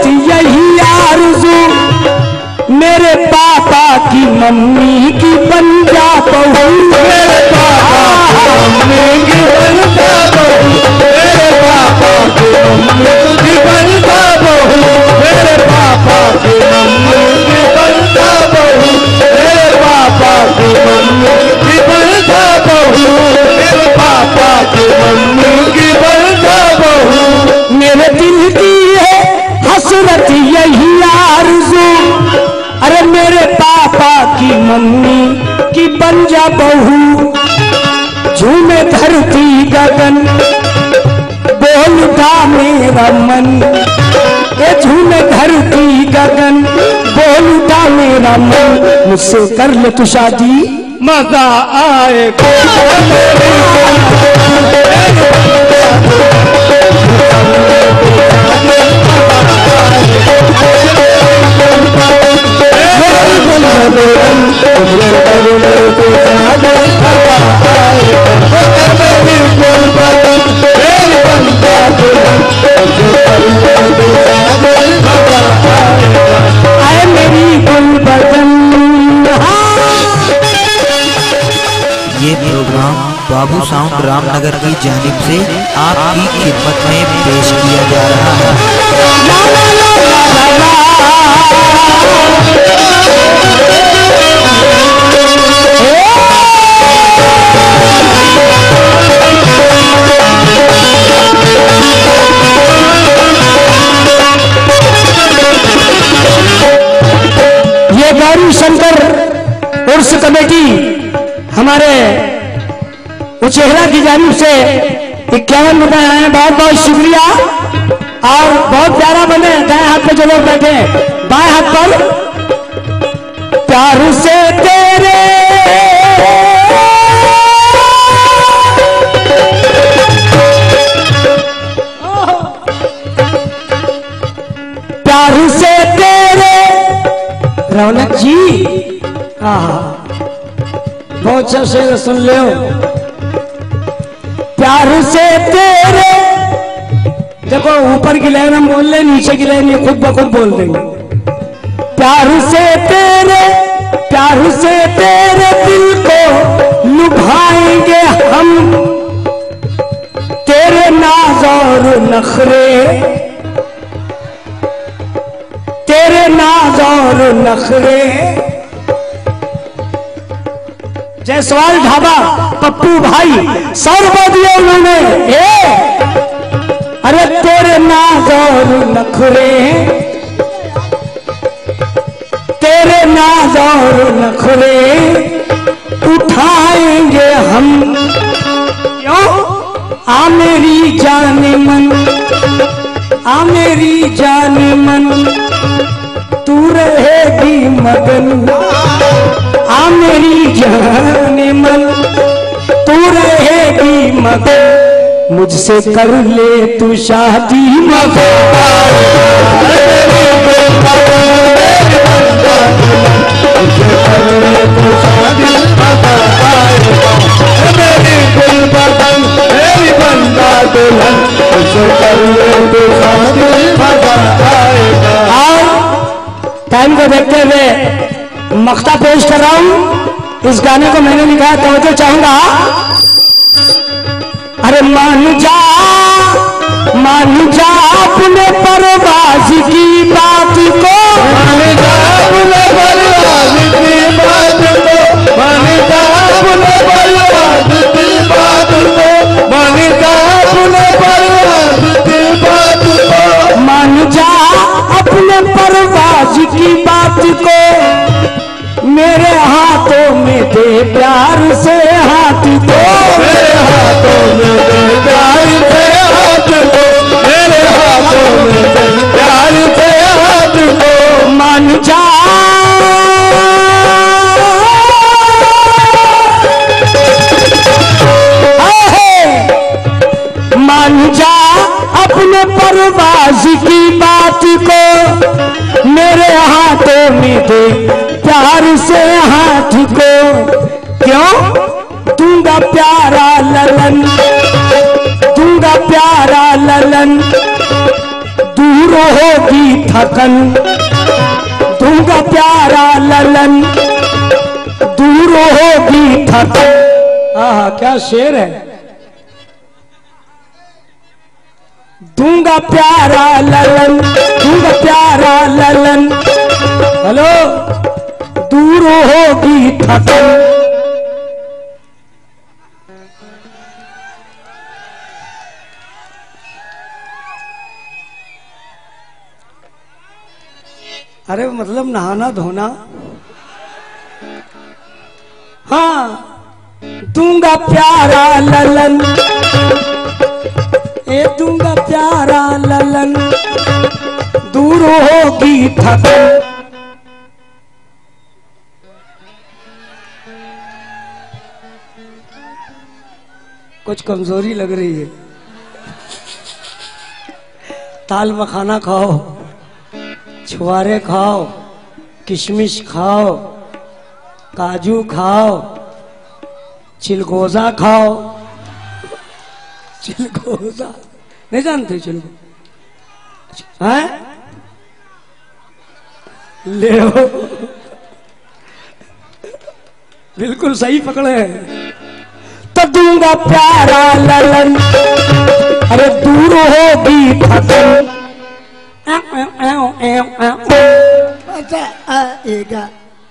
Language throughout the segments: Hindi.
यही आरज़ू मेरे पापा की मम्मी की बन जा बहू, मेरे पापा की मम्मी की बन जा बहू, मेरे पापा की मम्मी की बन जा बहू, मेरे पापा की मम्मी की बन जा बहू, मेरे पापा की मम्मी की बन जा बहू, मेरे पापा की मम्मी की बन जा बहू। मेरे दिल की है हसरत यही आरज़ू, अरे मेरे पापा की मम्मी की बन जा बहू। झूमे धरती गगन बोल उठा मेरा मन, ये झूमे धरती गगन बोल उठा मेरा मन। मुझसे कर ले तू शादी मजा आए आए मेरी गुलबदन। ये प्रोग्राम बाबू साउंड रामनगर की जानिब से आपकी खिदमत में पेश किया जा रहा है। ये गौरी शंकर उर्स कमेटी हमारे उचेहरा की जानिब से 51 रुपए आए हैं, बहुत बहुत शुक्रिया। और बहुत प्यारा बने, दाएं हाथ पे जो लोग बैठे बाएं हाथ पर प्यार से तेरे प्यार से तेरे रौनक जी बहुत अच्छा शेर सुन ले। प्यार से तेरे, देखो ऊपर की लाइन हम बोल ले, नीचे की लाइन ये खुद ब खुद बोल देंगे। प्यार से तेरे दिल को लुभाएंगे हम, तेरे नाज और नखरे, तेरे नाज और नखरे। जयसवाल ढाबा पप्पू भाई 100 रुपए दिए उन्होंने। अरे तेरे नाज और नखरे, तेरे नाज और नखरे उठाएंगे हम। क्यों? आ मेरी जान मन, आ मेरी जान मन तू रहेगी मगन, आ मेरी जान मन तू रहेगी मगन। मुझसे कर ले तू शादी मगन। और टाइम को देखते हुए मख्ता पेश कर रहा हूं। इस गाने को मैंने लिखा है, तवज्जो चाहूंगा। अरे मान जा अपने परवाज़ की बात को, मान जा अपने परवाज़ की बात को, मान जा अपने परवाज़ की बात को, मान जा अपने परवाज़ की बात को, मान जा अपने परवाज़ की बात को। मेरे हाथों में दे प्यार से हाथ को, मेरे हाथों में दे प्यार से हाथ को, मेरे हाथों में दे प्यार से हाथ को। मान जा मान जा अपने परवाज़ की बात को। मेरे हाथों में दे प्यार से हाथ को। क्यों? दूंगा प्यारा ललन, दूंगा प्यारा ललन, दूर होगी थकन, दूंगा प्यारा ललन, दूर होगी थकन। आहा क्या शेर है। दूंगा प्यारा ललन, दूंगा प्यारा ललन, हेलो, दूर होगी थकन। अरे मतलब नहाना धोना। हाँ, दूंगा प्यारा ललन, दूंगा प्यारा ललन, दूर होगी थकन। कुछ कमजोरी लग रही है। ताल मखाना खाओ, छुआरे खाओ, किशमिश खाओ, काजू खाओ, चिलगोजा खाओ। चिलगोजा नहीं जानते? चिलगो हैं? ले बिल्कुल सही पकड़े हैं। तो दूंगा प्यारा ललन, अरे दूर होगी थकन। आएगा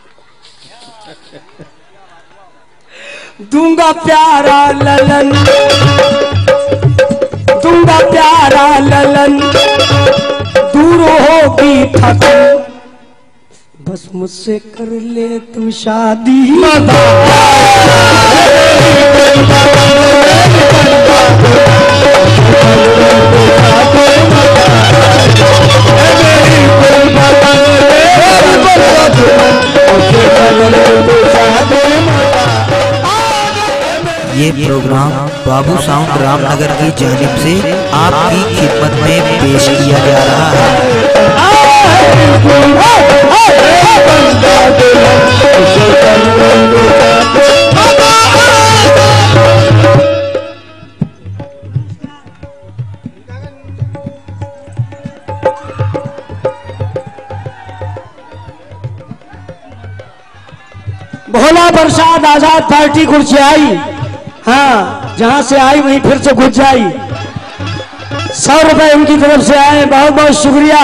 दूंगा प्यारा ललन, दूंगा प्यारा ललन, दूर होगी थकन। बस मुझसे कर ले तू शादी, ये प्रोग्राम बाबू साउंड रामनगर की जानिब से आपकी खिदमत में पेश किया जा रहा है। भोला प्रसाद आजाद पार्टी कुर्सी आई। हाँ, जहां से आई वहीं फिर से घुस जाई। 100 रुपए उनकी तरफ से आए, बहुत बहुत शुक्रिया।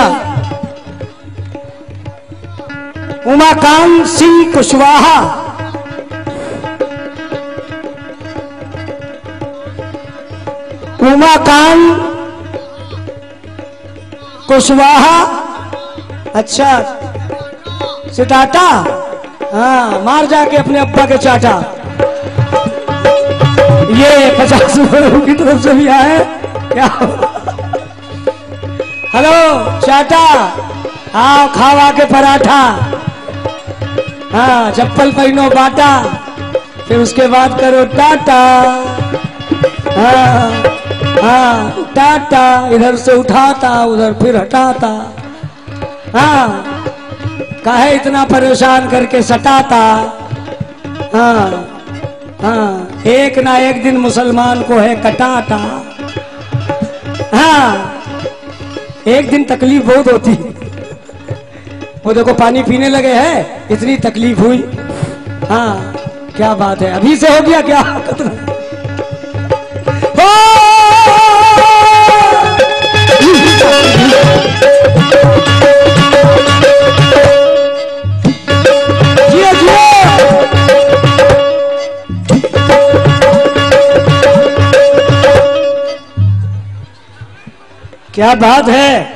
उमाकांत सिंह कुशवाहा, उमाकांत कुशवाहा, अच्छा सिटाटा। हाँ, मार जाके अपने अब्बा के चाटा। ये 50 रुपए की तरफ से भी आए क्या? हेलो चाटा, आओ खावा के पराठा। हाँ, चप्पल पहनो बाटा, फिर उसके बाद करो टाटा। हाँ हाँ, टाटा, इधर से उठाता उधर फिर हटाता। हाँ, काहे इतना परेशान करके सताता। हाँ हाँ, एक ना एक दिन मुसलमान को है कटाता। हाँ, एक दिन तकलीफ बहुत होती। वो देखो पानी पीने लगे हैं, इतनी तकलीफ हुई। हाँ, क्या बात है, अभी से हो गया क्या? जियो जियो, क्या बात है,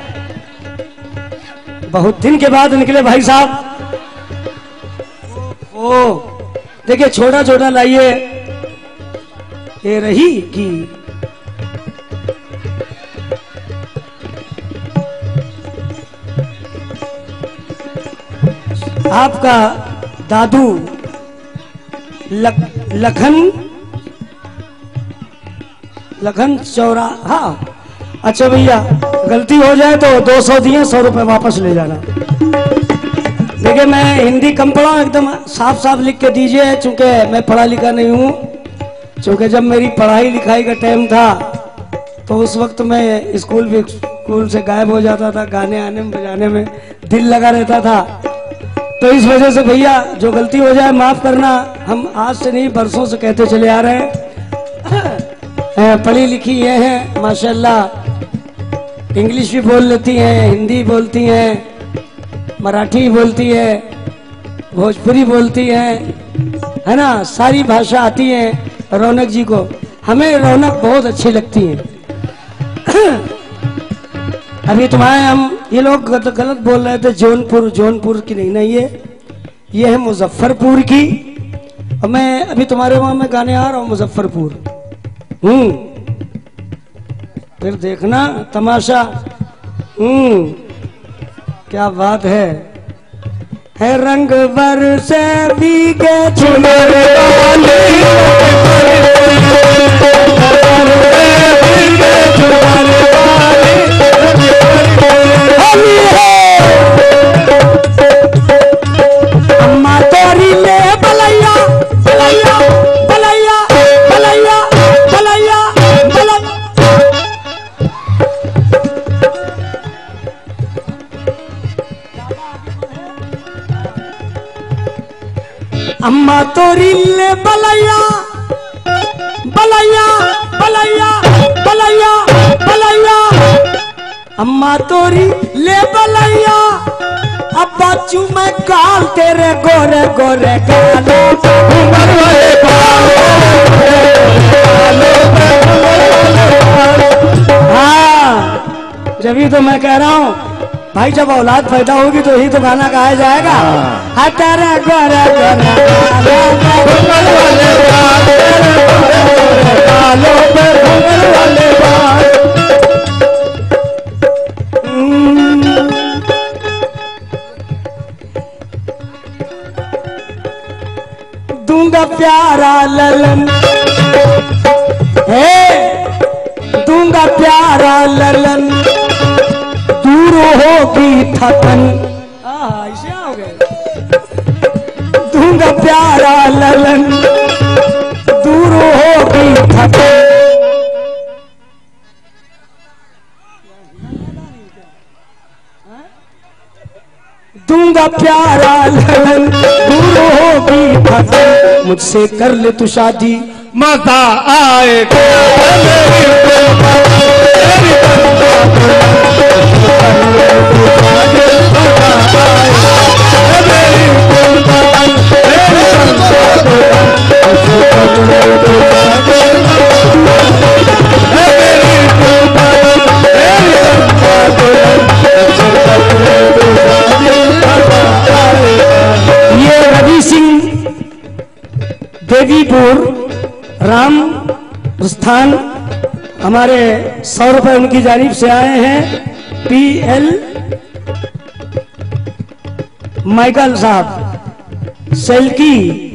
बहुत दिन के बाद निकले भाई साहब। ओ देखिए, छोटा छोटा लाइए, ये रही कि आपका दादू लखन चौरा। हाँ अच्छा भैया, गलती हो जाए तो 200 दिए, 100 रुपए वापस ले जाना। देखिए, मैं हिंदी कम पढ़ा हूँ, एकदम साफ साफ लिख के दीजिए, चूंकि मैं पढ़ा लिखा नहीं हूँ। चूंकि जब मेरी पढ़ाई लिखाई का टाइम था तो उस वक्त मैं स्कूल भी स्कूल से गायब हो जाता था, गाने आने में बजाने में दिल लगा रहता था। तो इस वजह से भैया जो गलती हो जाए माफ करना, हम आज से नहीं बरसों से कहते चले आ रहे हैं। पढ़ी लिखी ये हैं माशाल्लाह, इंग्लिश भी बोल लेती हैं, हिंदी बोलती हैं, मराठी बोलती है, भोजपुरी बोलती है ना, सारी भाषा आती है रौनक जी को। हमें रौनक बहुत अच्छी लगती है। अभी तुम्हारे हम ये लोग गलत बोल रहे थे, जौनपुर की नहीं ना, ये है मुजफ्फरपुर की। और मैं अभी तुम्हारे वहां में गाने आ रहा हूँ मुजफ्फरपुर। फिर देखना तमाशा। क्या बात है रंग बर से भीगे चुनर वाले, अम्मा तोरी ले बलैया बलैया बलैया बलैया बलैया बलैया। अम्मा तोरी ले बलैया बलैया बलैया बलैया बलैया, अम्मा तोरी ले बलैया। अब्बा चूमे गाल तेरे गोरे गोरे गालों पे घूमर वाले बाल। हाँ, जब तो मैं कह रहा हूँ भाई, जब औलाद पैदा होगी तो ही तो गाना गाया जाएगा। तेरे गोरे गोरे गालों पे घूमर वाले बाल। दूंगा प्यारा ललन, दूंगा प्यारा ललन, दूर होगी थकन। ऐसे हो गए। दूंगा प्यारा ललन, दूर होगी थकन। दूंगा प्यारा ललन, दूर होगी थकन। मुझसे कर ले तू शादी, मजा आएगा। ये रवि सिंह देवीपुर राजस्थान हमारे 100 रुपए उनकी जानिब से आए हैं। PL माइकल साहब सेल्की,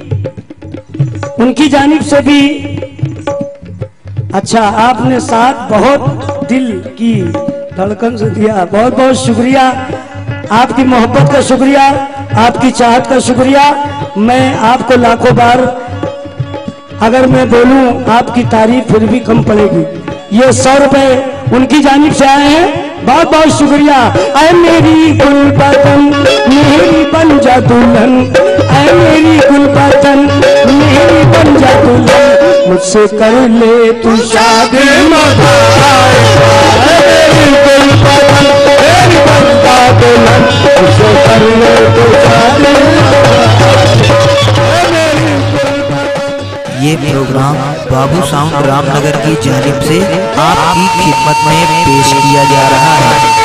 उनकी जानिब से भी। अच्छा, आपने साथ बहुत दिल की धड़कन से दिया, बहुत बहुत शुक्रिया। आपकी मोहब्बत का शुक्रिया, आपकी चाहत का शुक्रिया। मैं आपको लाखों बार अगर मैं बोलूं आपकी तारीफ फिर भी कम पड़ेगी। ये 100 रुपए उनकी जानिब से आए हैं, बहुत बहुत शुक्रिया। ऐ मेरी गुलबदन मेरी बन जा दुल्हन, ऐ मेरी गुलबदन मेरी बन जा दुल्हन। मुझसे कर ले तू शादी, मजा आएगा। मेरी गुलबदन मेरी बन जा दुल्हन, मुझसे कर ले तू शादी। ये प्रोग्राम बाबू साउंड रामनगर की जानिब से आपकी खिदमत में पेश किया जा रहा है।